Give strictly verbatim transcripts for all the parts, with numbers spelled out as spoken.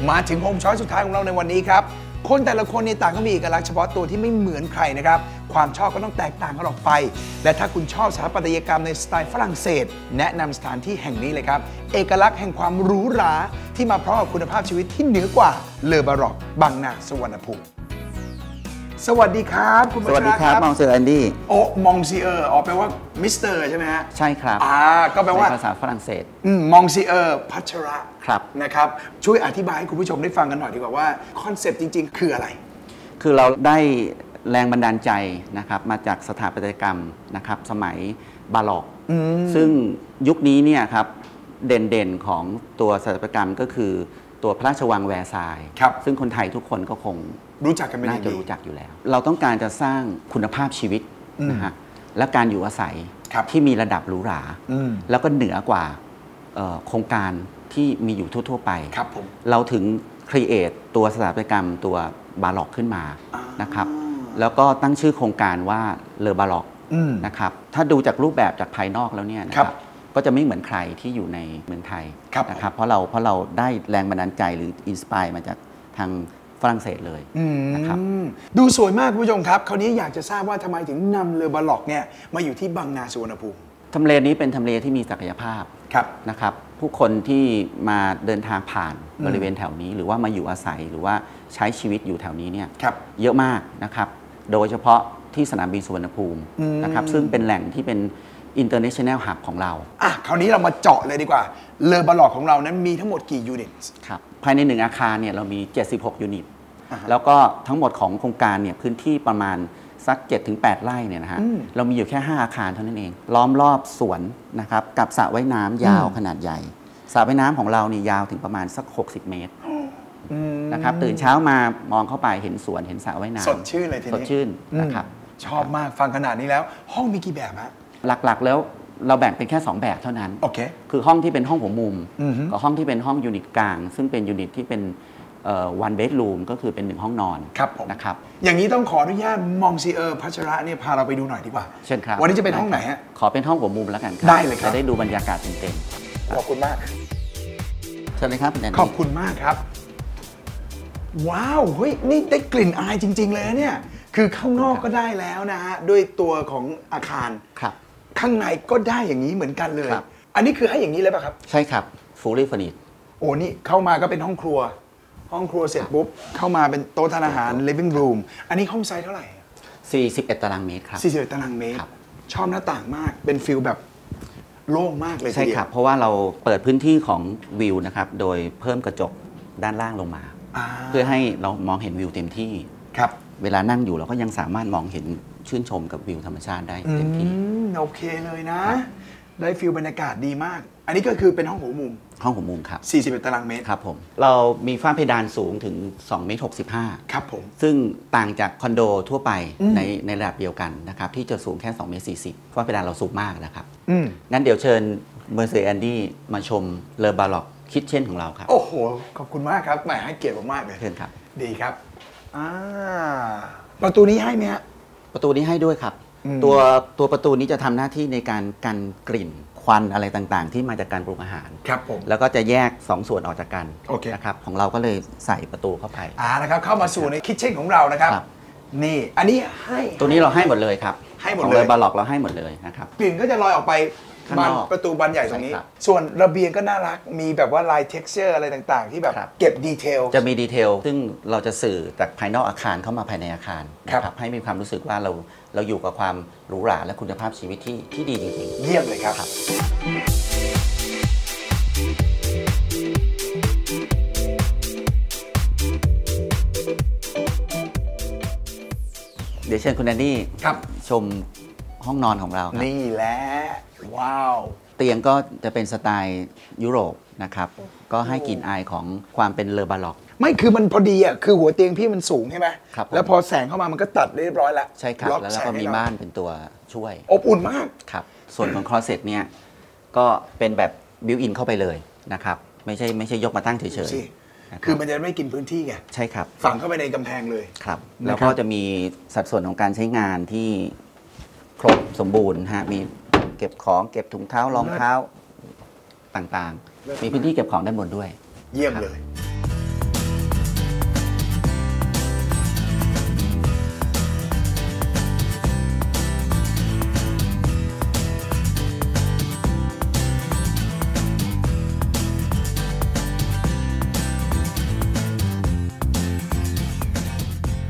มาถึงโฮมช้อยสุดท้ายของเราในวันนี้ครับคนแต่ละคนในต่างก็มีเอกลักษณ์เฉพาะตัวที่ไม่เหมือนใครนะครับความชอบก็ต้องแตกต่างกันออกไปและถ้าคุณชอบสถาปัตยกรรมในสไตล์ฝรั่งเศสแนะนำสถานที่แห่งนี้เลยครับเอกลักษณ์แห่งความหรูหราที่มาพร้อมกับคุณภาพชีวิตที่เหนือกว่าเลอบาร็อกบางนาสุวรรณภูมิสวัสดีครับคุณพัชระครับสวัสดีครับมองเซอร์แอนดี้โอ้มองซีเออร์อ๋อแปลว่ามิสเตอร์ใช่ไหมฮะใช่ครับอ่าก็แปลว่าภาษาฝรั่งเศสมองซีเออร์พัชระครับนะครับช่วยอธิบายให้คุณผู้ชมได้ฟังกันหน่อยดีกว่าว่าคอนเซปต์จริงๆคืออะไรคือเราได้แรงบันดาลใจนะครับมาจากสถาปัตยกรรมนะครับสมัยบาร็อกซึ่งยุคนี้เนี่ยครับเด่นๆของตัวสถาปัตยกรรมก็คือตัวพระราชวังแวร์ซายน์ซึ่งคนไทยทุกคนก็คงรู้จักกันเป็นน่าจะรู้จักอยู่แล้วเราต้องการจะสร้างคุณภาพชีวิตนะฮะและการอยู่อาศัยที่มีระดับหรูหราแล้วก็เหนือกว่าโครงการที่มีอยู่ทั่วๆไปเราถึงครีเอทตัวสถาปัตยกรรมตัวบาร็อกขึ้นมานะครับแล้วก็ตั้งชื่อโครงการว่าเลอบาร็อกนะครับถ้าดูจากรูปแบบจากภายนอกแล้วเนี่ยนะครับก็จะไม่เหมือนใครที่อยู่ในเมืองไทยนะครับเพราะเราเพราะเราได้แรงบันดาลใจหรืออินสปายมาจากทางฝรั่งเศสเลยนะครับดูสวยมากคุณผู้ชมครับคราวนี้อยากจะทราบว่าทำไมถึงนำเลอบาร็อกเนี่ยมาอยู่ที่บางนาสุวรรณภูมิทำเลนี้เป็นทำเลที่มีศักยภาพนะครับผู้คนที่มาเดินทางผ่านบริเวณแถวนี้หรือว่ามาอยู่อาศัยหรือว่าใช้ชีวิตอยู่แถวนี้เนี่ยเยอะมากนะครับโดยเฉพาะที่สนามบินสุวรรณภูมินะครับซึ่งเป็นแหล่งที่เป็น international hub ของเราอ่ะคราวนี้เรามาเจาะเลยดีกว่าเลอบาร็อกของเรานั้นมีทั้งหมดกี่ยูนิตครับภายในหนึ่งอาคารเนี่ยเรามีเจ็ดสิบหกยูนิตแล้วก็ทั้งหมดของโครงการเนี่ยพื้นที่ประมาณสัก เจ็ดถึงแปด ไร่เนี่ยนะฮะเรามีอยู่แค่ห้าอาคารเท่านั้นเองล้อมรอบสวนนะครับกับสระว่ายน้ำยาวขนาดใหญ่สระว่ายน้ำของเรานี่ยาวถึงประมาณสักหกสิบเมตรนะครับตื่นเช้ามามองเข้าไปเห็นสวนเห็นสระว่ายน้ำสดชื่นเลยทีนี้สดชื่นนะครับชอบมากฟังขนาดนี้แล้วห้องมีกี่แบบฮะหลักๆแล้วเราแบ่งเป็นแค่สองแบบเท่านั้นโอเคคือห้องที่เป็นห้องหัวมุมกับห้องที่เป็นห้องยูนิตกลางซึ่งเป็นยูนิตที่เป็นวันเบดรูมก็คือเป็นหนึ่งห้องนอนนะครับอย่างนี้ต้องขออนุญาตมองซีเออร์พัชระเนี่ยพาเราไปดูหน่อยดีกว่าเช่นครับวันนี้จะเป็นห้องไหนฮะขอเป็นห้องหัวมุมแล้วกันได้เลยครับจะได้ดูบรรยากาศเต็มๆขอบคุณมากเชิญเลยครับขอบคุณมากครับว้าวเฮ้ยนี่ได้กลิ่นอายจริงๆเลยเนี่ยคือข้างนอกก็ได้แล้วนะฮะด้วยตัวของอาคารครับข้างในก็ได้อย่างนี้เหมือนกันเลยอันนี้คือให้อย่างนี้เลยป่ะครับใช่ครับ fully furnished โอ้นี่เข้ามาก็เป็นห้องครัวห้องครัวเสร็จปุ๊บเข้ามาเป็นโต๊ะทานอาหาร living room อันนี้ห้องไซส์เท่าไหร่สี่สิบเอ็ดตารางเมตรครับสี่สิบเอ็ดตารางเมตรชอบหน้าต่างมากเป็นฟิลแบบโล่งมากเลยใช่ครับเพราะว่าเราเปิดพื้นที่ของวิวนะครับโดยเพิ่มกระจกด้านล่างลงมาเพื่อให้เรามองเห็นวิวเต็มที่ครับเวลานั่งอยู่เราก็ยังสามารถมองเห็นชื่นชมกับวิวธรรมชาติได้เต็มที่โอเคเลยนะได้ฟิลบรรยากาศดีมากอันนี้ก็คือเป็นห้องหัวมุมห้องหัวมุมครับสี่สิบเอ็ดตารางเมตรครับผมเรามีฝ้าเพดานสูงถึงสองเมตรหกสิบห้าครับผมซึ่งต่างจากคอนโดทั่วไปในในระดับเดียวกันนะครับที่จะสูงแค่สองเมตรสี่สิบฝ้าเพดานเราสูงมากนะครับงั้นเดี๋ยวเชิญเมอร์เซแอนดี้มาชมเลอบาร็อกคิทเช่นของเราครับโอ้โหขอบคุณมากครับแหมให้เกียรติมากเลยเชิญครับดีครับอ่าประตูนี้ให้ไหมฮะประตูนี้ให้ด้วยครับตัวตัวประตูนี้จะทำหน้าที่ในการกันกลิ่นควันอะไรต่างๆที่มาจากการปรุงอาหารครับผมแล้วก็จะแยกสองส่วนออกจากกันนะครับของเราก็เลยใส่ประตูเข้าไปอ่านะครับเข้ามาสู่ในคิทเช่นของเรานะครับนี่อันนี้ให้ตัวนี้เราให้หมดเลยครับให้หมดเลยบาร็อกเราให้หมดเลยนะครับกลิ่นก็จะลอยออกไปบานประตูบานใหญ่ตรงนี้ส่วนระเบียงก็น่ารักมีแบบว่าลาย texture อะไรต่างๆที่แบบเก็บดีเทลจะมีดีเทลซึ่งเราจะสื่อจากภายนอกอาคารเข้ามาภายในอาคารนะครับให้มีความรู้สึกว่าเราเราอยู่กับความหรูหราและคุณภาพชีวิตที่ที่ดีจริงๆเยี่ยมเลยครับเดี๋ยวเชิญคุณแอนดี้ชมห้องนอนของเราครับนี่แหละว้าวเตียงก็จะเป็นสไตล์ยุโรปนะครับก็ให้กลิ่นอายของความเป็นเลอบาร็อกไม่คือมันพอดีอ่ะคือหัวเตียงพี่มันสูงใช่ไหมครับแล้วพอแสงเข้ามามันก็ตัดเรียบร้อยแล้วใช่ครับแล้วก็มีม่านเป็นตัวช่วยอบอุ่นมากครับส่วนของคลอเซ็ตเนี่ยก็เป็นแบบบิวอินเข้าไปเลยนะครับไม่ใช่ไม่ใช่ยกมาตั้งเฉยๆคือมันจะไม่กินพื้นที่ไงใช่ครับฝังเข้าไปในกำแพงเลยครับแล้วก็จะมีสัดส่วนของการใช้งานที่ครบสมบูรณ์ฮะมีเก็บของเก็บถุงเท้ารองเท้าต่างๆมีพื้นที่เก็บของด้านบนด้วยเยี่ยมเลย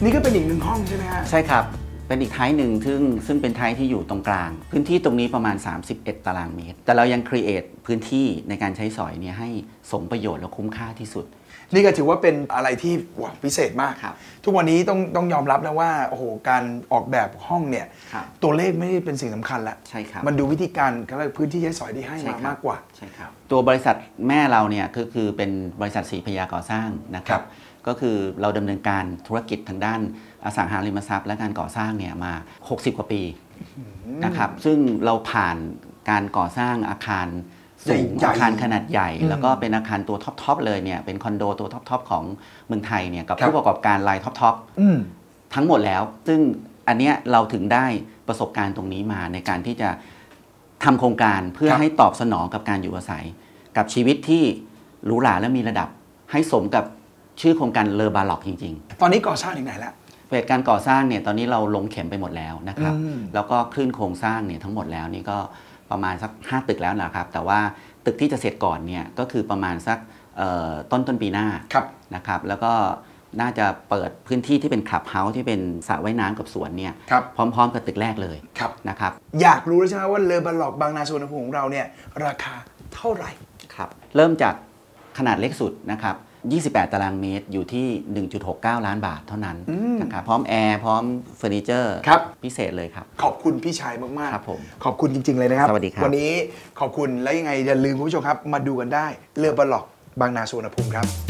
นี่ก็เป็นอีกหนึ่งห้องใช่ไหมฮะใช่ครับเป็นอีกไทป์หนึ่งซึ่งซึ่งเป็นไทป์ที่อยู่ตรงกลางพื้นที่ตรงนี้ประมาณสามสิบเอ็ดตารางเมตรแต่เรายังครีเอทพื้นที่ในการใช้สอยเนี่ยให้สมประโยชน์และคุ้มค่าที่สุดนี่ก็ถือว่าเป็นอะไรที่ว้าวพิเศษมากครับทุกวันนี้ต้องต้องยอมรับนะว่าโอ้โหการออกแบบห้องเนี่ยตัวเลขไม่ได้เป็นสิ่งสำคัญแล้วใช่ครับมันดูวิธีการการพื้นที่ใช้สอยที่ให้มามากกว่าใช่ครับตัวบริษัทแม่เราเนี่ยก็คือเป็นบริษัทศรีพยาก่อสร้างนะครับก็คือเราดำเนินการธุรกิจทางด้านอสังหาริมทรัพย์และการก่อสร้างเนี่ยมาหกสิบกว่าปีนะครับซึ่งเราผ่านการก่อสร้างอาคารสูงอาคารขนาดใหญ่แล้วก็เป็นอาคารตัวท็อปๆเลยเนี่ยเป็นคอนโดตัวท็อปๆของเมืองไทยเนี่ยกับผู้ประกอบการรายท็อปๆทั้งหมดแล้วซึ่งอันเนี้ยเราถึงได้ประสบการณ์ตรงนี้มาในการที่จะทำโครงการเพื่อให้ตอบสนองกับการอยู่อาศัยกับชีวิตที่หรูหราและมีระดับให้สมกับชื่อโครงการเลอบาล็อกจริงๆตอนนี้ก่อสร้างถึงไหนแล้วเปิดการก่อสร้างเนี่ยตอนนี้เราลงเข็มไปหมดแล้วนะครับแล้วก็คลื่นโครงสร้างเนี่ยทั้งหมดแล้วนี่ก็ประมาณสักห้าตึกแล้วนะครับแต่ว่าตึกที่จะเสร็จก่อนเนี่ยก็คือประมาณสักต้นต้นปีหน้านะครับแล้วก็น่าจะเปิดพื้นที่ที่เป็นคลับเฮาส์ที่เป็นสระว่ายน้ำกับสวนเนี่ยพร้อมๆกับตึกแรกเลยนะครับอยากรู้แล้วใช่ไหมว่าเลอบาล็อกบางนาสุวรรณภูมิของเราเนี่ยราคาเท่าไหร่ครับเริ่มจากขนาดเล็กสุดนะครับยี่สิบแปดตารางเมตรอยู่ที่ หนึ่งจุดหกเก้า ล้านบาทเท่านั้นนะครับพร้อมแอร์พร้อมเฟอร์นิเจอร์พิเศษเลยครับขอบคุณพี่ชายมากๆครับผมขอบคุณจริงๆเลยนะครับสวัสดีครับวันนี้ขอบคุณและยังไงอย่าลืมคุณผู้ชมครับมาดูกันได้เลอบาล็อกบางนาสุวรรณภูมิครับ